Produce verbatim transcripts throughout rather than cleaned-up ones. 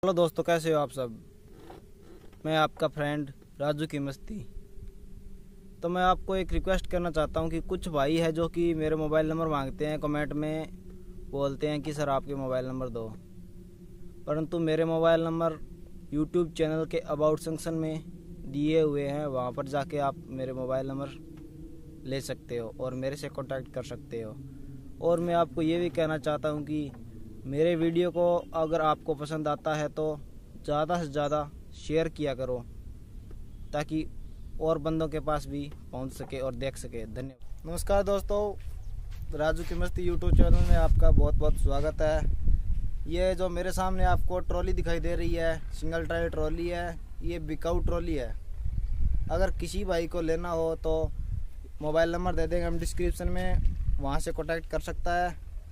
Hello दोस्तों, कैसे हो आप सब। मैं आपका फ्रेंड राजू की मस्ती। तो मैं आपको एक रिक्वेस्ट करना चाहता हूं कि कुछ भाई है जो कि मेरे मोबाइल नंबर मांगते हैं, कमेंट में बोलते हैं कि सर आपके मोबाइल नंबर दो, परंतु मेरे मोबाइल नंबर यूट्यूब चैनल के अबाउट सेक्शन में दिए हुए हैं। वहां पर जाके आप मेरे मोबाइल नंबर ले सकते हो और मेरे से कांटेक्ट कर सकते हो। और मैं आपको ये भी कहना चाहता हूं कि मेरे वीडियो को अगर आपको पसंद आता है तो ज़्यादा से ज़्यादा शेयर किया करो, ताकि और बंदों के पास भी पहुंच सके और देख सके। धन्यवाद। नमस्कार दोस्तों, राजू की मस्ती यूट्यूब चैनल में आपका बहुत बहुत स्वागत है। ये जो मेरे सामने आपको ट्रॉली दिखाई दे रही है, सिंगल टायर ट्रॉली है। ये बिकाऊ ट्रॉली है। अगर किसी भाई को लेना हो तो मोबाइल नंबर दे देंगे हम डिस्क्रिप्शन में, वहाँ से कॉन्टैक्ट कर सकता है।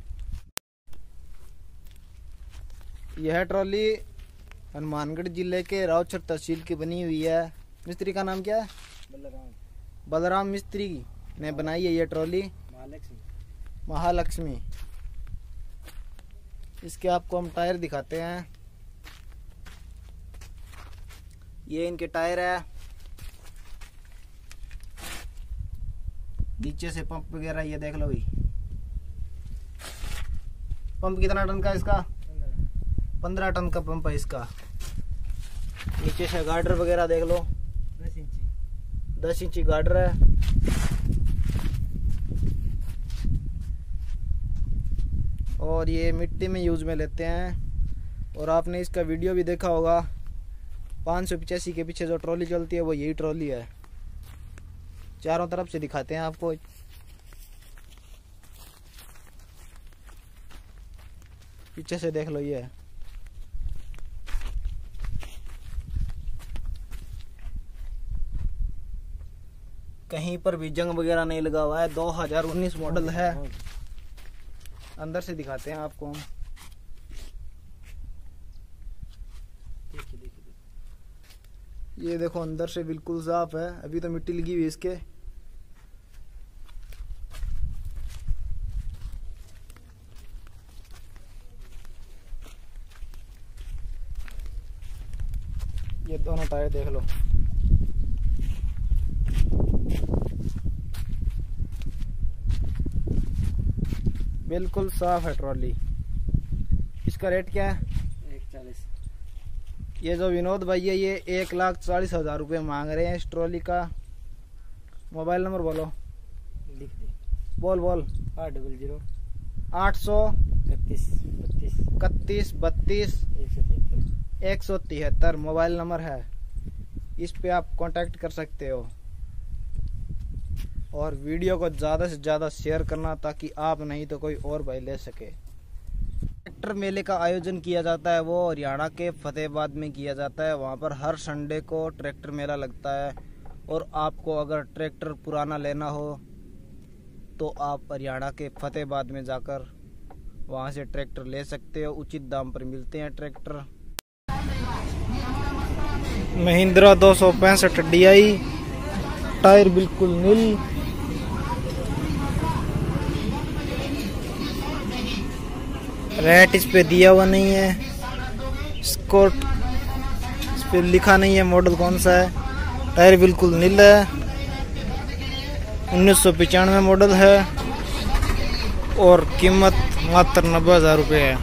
यह ट्रॉली हनुमानगढ़ जिले के रावछर तहसील की बनी हुई है। मिस्त्री का नाम क्या है? बलराम बलराम मिस्त्री ने बनाई है ये ट्रॉली, महालक्ष्मी महालक्ष्मी। इसके आपको हम टायर दिखाते हैं। ये इनके टायर है। नीचे से पंप वगैरह ये देख लो भाई। पंप कितना टन का है इसका? पंद्रह टन का पंप है इसका। नीचे से गार्डर वगैरह देख लो, दस इंची दस इंची गार्डर है। और ये मिट्टी में यूज में लेते हैं। और आपने इसका वीडियो भी देखा होगा, पाँच सौ पिचासी के पीछे जो ट्रॉली चलती है वो यही ट्रॉली है। चारों तरफ से दिखाते हैं आपको। पीछे से देख लो, ये है। कहीं पर भी जंग वगैरह नहीं लगा हुआ है। दो हज़ार उन्नीस मॉडल है। अंदर से दिखाते हैं आपको हम। ये देखो, अंदर से बिल्कुल साफ है। अभी तो मिट्टी लगी हुई है इसके। ये दोनों टायर देख लो। बिल्कुल साफ है ट्रॉली। इसका रेट क्या है? एक चालीस। ये जो विनोद भाई है ये एक लाख चालीस हजार रुपये मांग रहे हैं इस ट्रॉली का। मोबाइल नंबर बोलो। लिख दे। बोल बोल। आठ डबल जीरो आठ सौ इकतीस बत्तीस इकतीस बत्तीस एक सौ तिहत्तर एक सौ तिहत्तर मोबाइल नंबर है। इस पे आप कांटेक्ट कर सकते हो। और वीडियो को ज़्यादा से ज़्यादा शेयर करना, ताकि आप नहीं तो कोई और भाई ले सके। ट्रैक्टर मेले का आयोजन किया जाता है, वो हरियाणा के फतेहाबाद में किया जाता है। वहाँ पर हर संडे को ट्रैक्टर मेला लगता है। और आपको अगर ट्रैक्टर पुराना लेना हो तो आप हरियाणा के फतेहाबाद में जाकर वहाँ से ट्रैक्टर ले सकते हो। उचित दाम पर मिलते हैं ट्रैक्टर। महिंद्रा दो सौ पैंसठ डी आई, टायर बिल्कुल नील। रेट इस पे दिया हुआ नहीं है। स्कॉट इस पे लिखा नहीं है मॉडल कौन सा है। टायर बिल्कुल नील है। उन्नीस सौ पचानवे मॉडल है। और कीमत मात्र नब्बे हजार रुपये है।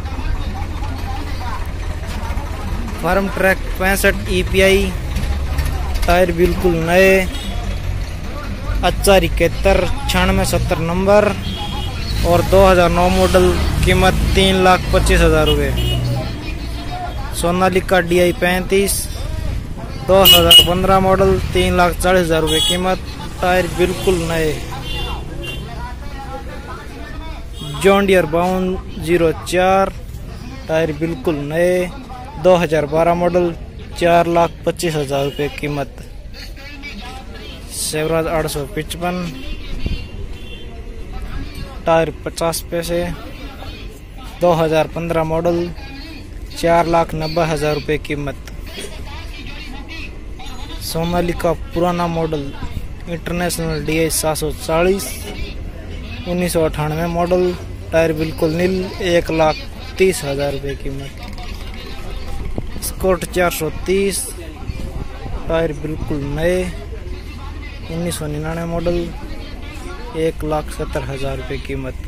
फार्म ट्रैक पैंसठ ई पी आई, टायर बिल्कुल नए। अच्छा इकहत्तर छियानवे सत्तर नंबर और दो हज़ार नौ मॉडल। कीमत तीन लाख पच्चीस हजार रुपये। सोनालिका डी आई पैंतीस दो हज़ार पंद्रह मॉडल, तीन लाख चालीस हजार रुपये कीमत। टायर बिल्कुल नए। जॉन डियर बावन जीरो चार, टायर बिल्कुल नए। दो हज़ार बारह मॉडल, चार लाख पच्चीस हजार रुपये कीमत। सेवराज आठ सौ पचपन, टायर पचास पैसे। दो हज़ार पंद्रह मॉडल, चार लाख नब्बे हजार रुपये कीमत। सोनालिका पुराना मॉडल इंटरनेशनल डी आई सात सौ चालीस, उन्नीस सौ अठानवे मॉडल, टायर बिल्कुल नील, एक लाख तीस हजार रुपये कीमत। एस्कॉर्ट चार सौ तीस, टायर बिल्कुल नए, उन्नीस सौ निन्यानवे मॉडल, एक लाख सत्तर हजार रुपये कीमत।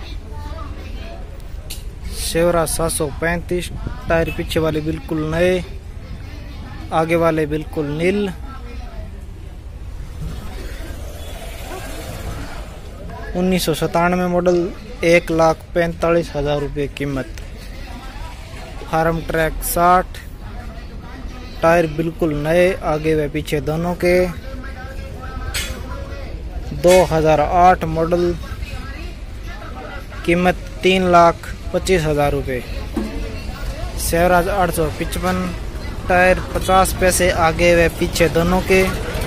शेवरा सात सौ पैंतीस, टायर पीछे वाले बिल्कुल नए, आगे वाले बिल्कुल नील, उन्नीस सौ सतानवे मॉडल, एक लाख पैंतालीस हजार रुपये कीमत। फार्म ट्रैक साठ, टायर बिल्कुल नए, आगे व पीछे दोनों के, दो हज़ार आठ मॉडल, कीमत तीन लाख पच्चीस हजार रुपये। स्वराज आठ सौ पचपन, टायर पचास पैसे आगे व पीछे दोनों के,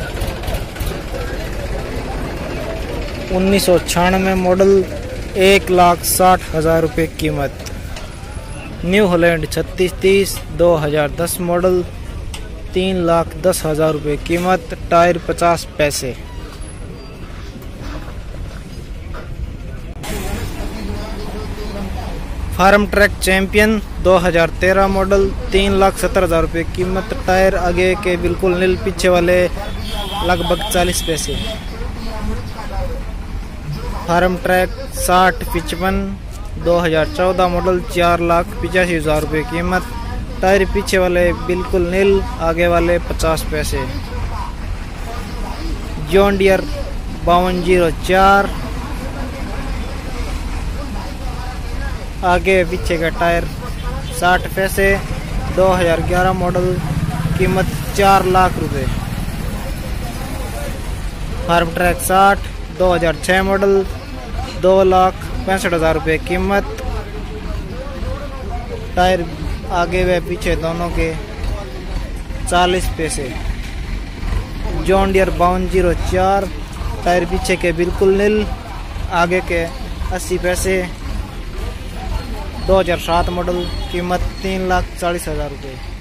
उन्नीस सौ छियानवे मॉडल, एक लाख साठ हजार रुपये कीमत। न्यू हॉलैंड छत्तीस तीस, दो हज़ार दस मॉडल, तीन लाख दस हजार रुपये कीमत, टायर पचास पैसे। फार्म ट्रैक चैंपियन दो हज़ार तेरह मॉडल, तीन लाख सत्तर हजार रुपये कीमत, टायर आगे के बिल्कुल नील, पीछे वाले लगभग चालीस पैसे। फार्म ट्रैक साठ पचपन, दो हज़ार चौदह मॉडल, चार लाख पिचासी हजार रुपये कीमत, टायर पीछे वाले बिल्कुल नील, आगे वाले पचास पैसे। जॉन डियर बावन जीरो चार, आगे पीछे का टायर साठ पैसे, दो हज़ार ग्यारह मॉडल, कीमत चार लाख रुपए। फार्म ट्रैक साठ, दो हज़ार छह मॉडल, दो लाख पैंसठ हजार रुपये कीमत, टायर आगे व पीछे दोनों के चालीस पैसे। जॉन डियर बावन जीरो चार, टायर पीछे के बिल्कुल नील, आगे के अस्सी पैसे, दो हज़ार सात मॉडल, कीमत तीन लाख चालीस हजार रुपये।